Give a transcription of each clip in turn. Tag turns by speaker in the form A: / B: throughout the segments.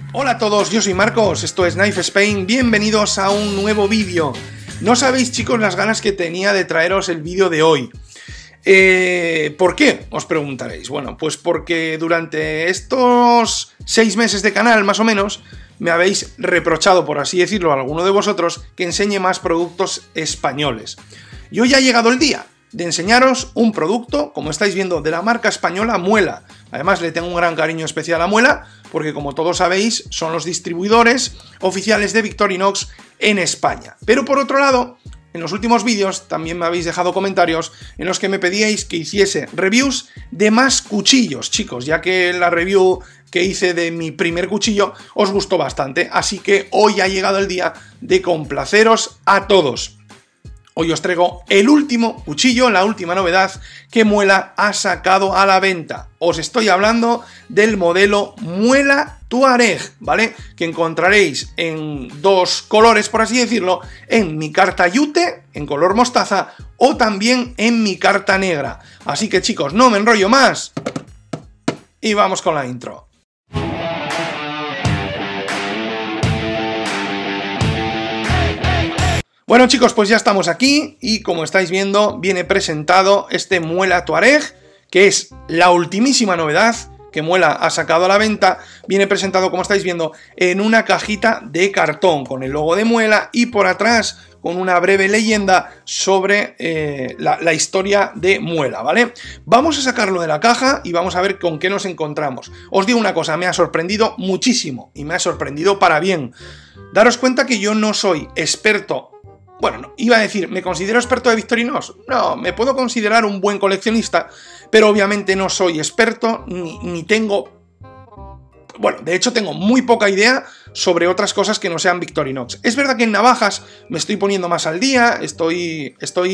A: Hola a todos, yo soy Marcos, esto es Knife Spain, bienvenidos a un nuevo vídeo. No sabéis, chicos, las ganas que tenía de traeros el vídeo de hoy. ¿Por qué? Os preguntaréis. Bueno, pues porque durante estos 6 meses de canal, más o menos, me habéis reprochado, por así decirlo, a alguno de vosotros, que enseñe más productos españoles. Y hoy ha llegado el día de enseñaros un producto, como estáis viendo, de la marca española Muela. Además, le tengo un gran cariño especial a Muela, porque como todos sabéis, son los distribuidores oficiales de Victorinox en España. Pero por otro lado, en los últimos vídeos también me habéis dejado comentarios en los que me pedíais que hiciese reviews de más cuchillos, chicos, ya que la review que hice de mi primer cuchillo os gustó bastante, así que hoy ha llegado el día de complaceros a todos. Hoy os traigo el último cuchillo, la última novedad que Muela ha sacado a la venta. Os estoy hablando del modelo Muela Tuareg, ¿vale? Que encontraréis en dos colores, por así decirlo, en mi carta Yute, en color mostaza, o también en mi carta negra. Así que, chicos, no me enrollo más y vamos con la intro. Bueno, chicos, pues ya estamos aquí y como estáis viendo viene presentado este Muela Tuareg, que es la ultimísima novedad que Muela ha sacado a la venta. Viene presentado, como estáis viendo, en una cajita de cartón con el logo de Muela y por atrás con una breve leyenda sobre la historia de Muela, ¿vale? Vamos a sacarlo de la caja y vamos a ver con qué nos encontramos. Os digo una cosa, me ha sorprendido muchísimo y me ha sorprendido para bien. Daros cuenta que yo no soy experto. Bueno, no, iba a decir, ¿me considero experto de Victorinox? No, me puedo considerar un buen coleccionista, pero obviamente no soy experto, ni tengo... Bueno, de hecho tengo muy poca idea sobre otras cosas que no sean Victorinox. Es verdad que en navajas me estoy poniendo más al día, estoy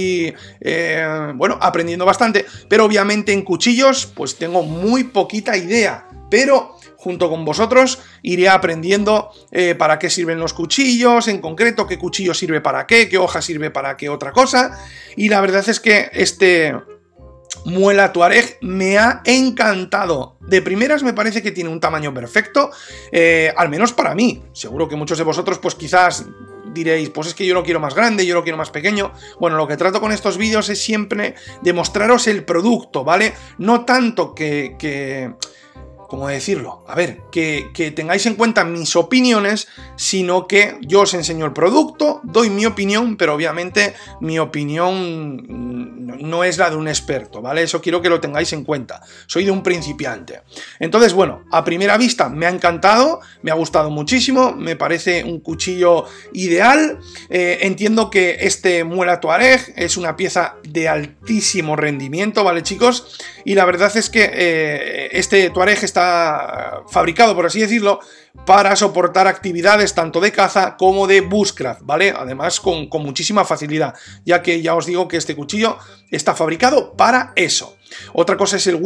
A: aprendiendo bastante, pero obviamente en cuchillos pues tengo muy poquita idea, pero junto con vosotros iré aprendiendo para qué sirven los cuchillos, en concreto qué cuchillo sirve para qué hoja sirve para qué otra cosa, y la verdad es que este Muela Tuareg me ha encantado. De primeras me parece que tiene un tamaño perfecto, al menos para mí. Seguro que muchos de vosotros pues quizás diréis, pues es que yo lo quiero más grande, yo lo quiero más pequeño. Bueno, lo que trato con estos vídeos es siempre demostraros el producto, ¿vale? No tanto ¿cómo decirlo? A ver, que tengáis en cuenta mis opiniones, sino que yo os enseño el producto, doy mi opinión, pero obviamente mi opinión no es la de un experto, ¿vale? Eso quiero que lo tengáis en cuenta. Soy de un principiante. Entonces, bueno, a primera vista me ha encantado, me ha gustado muchísimo, me parece un cuchillo ideal. Entiendo que este Muela Tuareg es una pieza de altísimo rendimiento, ¿vale, chicos? Y la verdad es que este Tuareg está fabricado, por así decirlo, para soportar actividades tanto de caza como de bushcraft, ¿vale? Además con muchísima facilidad, ya que ya os digo que este cuchillo está fabricado para eso. Otra cosa es el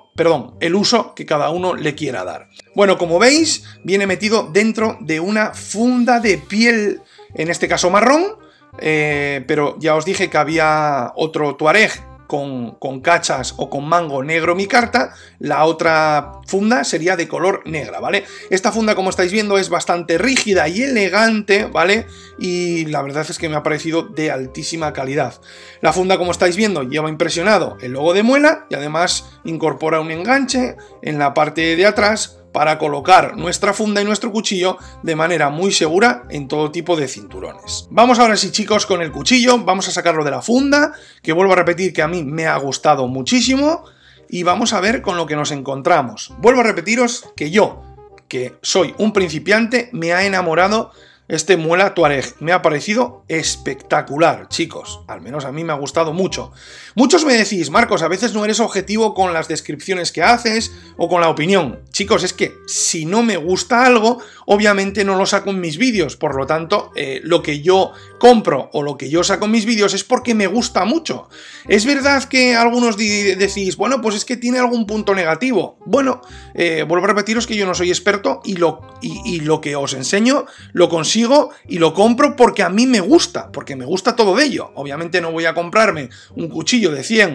A: uso que cada uno le quiera dar. Bueno, como veis, viene metido dentro de una funda de piel, en este caso marrón, pero ya os dije que había otro Tuareg con cachas o con mango negro mi carta, la otra funda sería de color negra, ¿vale? Esta funda, como estáis viendo, es bastante rígida y elegante, ¿vale? Y la verdad es que me ha parecido de altísima calidad. La funda, como estáis viendo, lleva impresionado el logo de Muela y además incorpora un enganche en la parte de atrás para colocar nuestra funda y nuestro cuchillo de manera muy segura en todo tipo de cinturones. Vamos ahora sí, chicos, con el cuchillo, vamos a sacarlo de la funda, que vuelvo a repetir que a mí me ha gustado muchísimo, y vamos a ver con lo que nos encontramos. Vuelvo a repetiros que yo, que soy un principiante, me ha enamorado este Muela Tuareg. Me ha parecido espectacular, chicos. Al menos a mí me ha gustado mucho. Muchos me decís, Marcos, a veces no eres objetivo con las descripciones que haces o con la opinión. Chicos, es que si no me gusta algo, obviamente no lo saco en mis vídeos. Por lo tanto, lo que yo compro o lo que yo saco en mis vídeos es porque me gusta mucho. Es verdad que algunos decís, bueno, pues es que tiene algún punto negativo. Bueno, vuelvo a repetiros que yo no soy experto y lo que os enseño lo consigo y lo compro porque a mí me gusta todo de ello. Obviamente no voy a comprarme un cuchillo de 100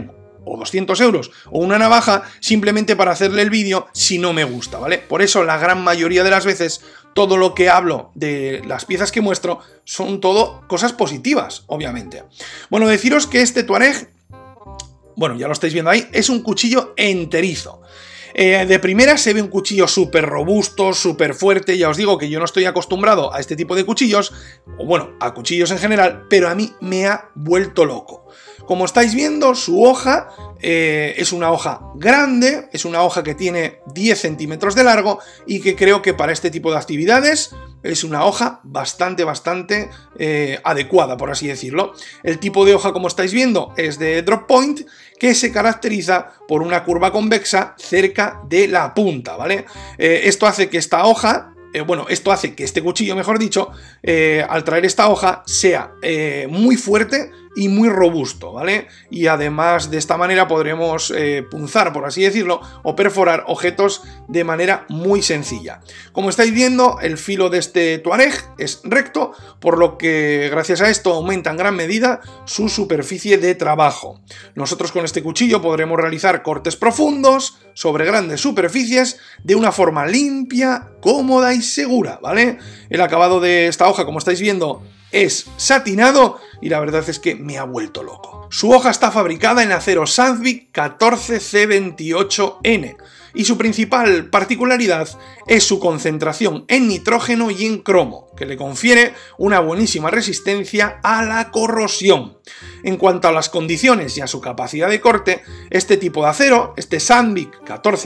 A: o 200 euros o una navaja simplemente para hacerle el vídeo si no me gusta, ¿vale? Por eso la gran mayoría de las veces todo lo que hablo de las piezas que muestro son todo cosas positivas, obviamente. Bueno, deciros que este Touareg, bueno, ya lo estáis viendo ahí, es un cuchillo enterizo. De primera se ve un cuchillo súper robusto, súper fuerte. Ya os digo que yo no estoy acostumbrado a este tipo de cuchillos, o bueno, a cuchillos en general, pero a mí me ha vuelto loco. Como estáis viendo, su hoja es una hoja grande, es una hoja que tiene 10 centímetros de largo y que creo que para este tipo de actividades es una hoja bastante adecuada, por así decirlo. El tipo de hoja, como estáis viendo, es de drop point, que se caracteriza por una curva convexa cerca de la punta, ¿vale? Esto hace que esta hoja... esto hace que este cuchillo, mejor dicho, al traer esta hoja, sea muy fuerte y muy robusto, ¿vale? Y además de esta manera podremos punzar, por así decirlo, o perforar objetos de manera muy sencilla. Como estáis viendo, el filo de este Touareg es recto, por lo que gracias a esto aumenta en gran medida su superficie de trabajo. Nosotros con este cuchillo podremos realizar cortes profundos sobre grandes superficies de una forma limpia, cómoda y segura, ¿vale? El acabado de esta hoja, como estáis viendo, es satinado y la verdad es que me ha vuelto loco. Su hoja está fabricada en acero Sandvik 14C28N y su principal particularidad es su concentración en nitrógeno y en cromo, que le confiere una buenísima resistencia a la corrosión. En cuanto a las condiciones y a su capacidad de corte, este tipo de acero, este Sandvik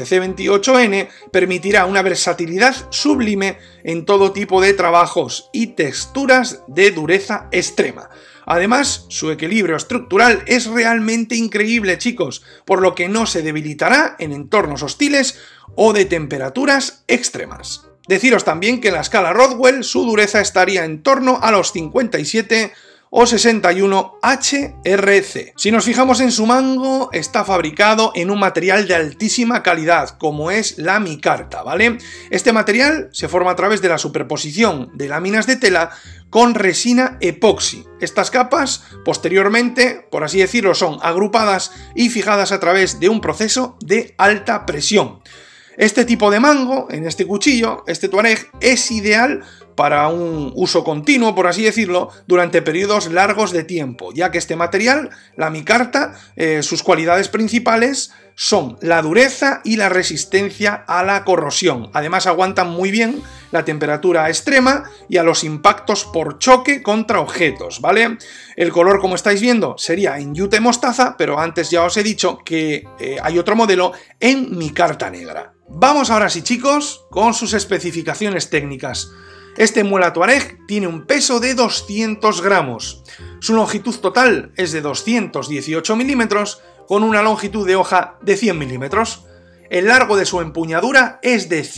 A: 14C28N, permitirá una versatilidad sublime en todo tipo de trabajos y texturas de dureza extrema. Además, su equilibrio estructural es realmente increíble, chicos, por lo que no se debilitará en entornos hostiles o de temperaturas extremas. Deciros también que en la escala Rodwell su dureza estaría en torno a los 57 o 61 HRC. Si nos fijamos en su mango, está fabricado en un material de altísima calidad, como es la micarta, ¿vale? Este material se forma a través de la superposición de láminas de tela con resina epoxi. Estas capas, posteriormente, por así decirlo, son agrupadas y fijadas a través de un proceso de alta presión. Este tipo de mango, en este cuchillo, este Touareg, es ideal para un uso continuo, por así decirlo, durante periodos largos de tiempo, ya que este material, la micarta, sus cualidades principales son la dureza y la resistencia a la corrosión. Además aguantan muy bien la temperatura extrema y a los impactos por choque contra objetos, ¿vale? El color, como estáis viendo, sería en yute mostaza, pero antes ya os he dicho que hay otro modelo en micarta negra. Vamos ahora sí, chicos, con sus especificaciones técnicas. Este muela Touareg tiene un peso de 200 gramos. Su longitud total es de 218 milímetros con una longitud de hoja de 100 milímetros. El largo de su empuñadura es de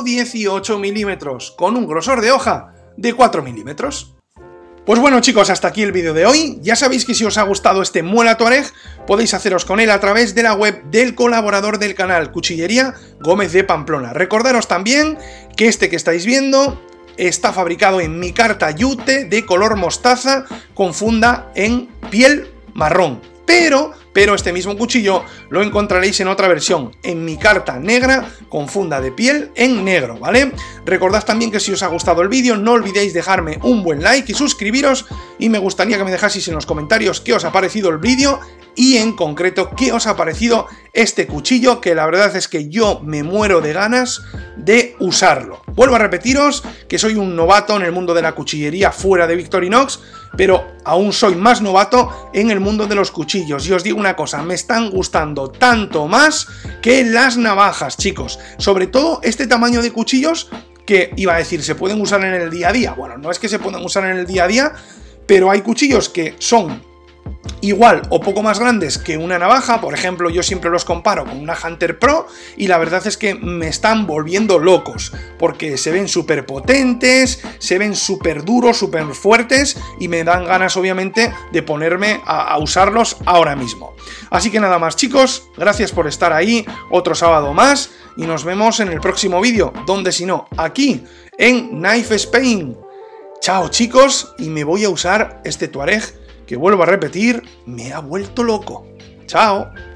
A: 118 milímetros con un grosor de hoja de 4 milímetros. Pues bueno, chicos, hasta aquí el vídeo de hoy. Ya sabéis que si os ha gustado este muela Touareg, podéis haceros con él a través de la web del colaborador del canal, Cuchillería Gómez de Pamplona. Recordaros también que este que estáis viendo está fabricado en micarta yute de color mostaza con funda en piel marrón. Pero este mismo cuchillo lo encontraréis en otra versión, en micarta negra con funda de piel en negro, ¿vale? Recordad también que si os ha gustado el vídeo no olvidéis dejarme un buen like y suscribiros, y me gustaría que me dejaseis en los comentarios qué os ha parecido el vídeo y en concreto qué os ha parecido este cuchillo, que la verdad es que yo me muero de ganas de usarlo. Vuelvo a repetiros que soy un novato en el mundo de la cuchillería fuera de Victorinox, pero aún soy más novato en el mundo de los cuchillos. Y os digo una cosa, me están gustando tanto más que las navajas, chicos. Sobre todo este tamaño de cuchillos que, iba a decir, se pueden usar en el día a día. Bueno, no es que se puedan usar en el día a día, pero hay cuchillos que son igual o poco más grandes que una navaja. Por ejemplo, yo siempre los comparo con una Hunter Pro y la verdad es que me están volviendo locos porque se ven súper potentes, se ven súper duros, súper fuertes y me dan ganas obviamente de ponerme a usarlos ahora mismo. Así que nada más, chicos, gracias por estar ahí otro sábado más y nos vemos en el próximo vídeo, donde si no, aquí en Knife Spain. Chao, chicos, y me voy a usar este Touareg que, vuelvo a repetir, me ha vuelto loco. ¡Chao!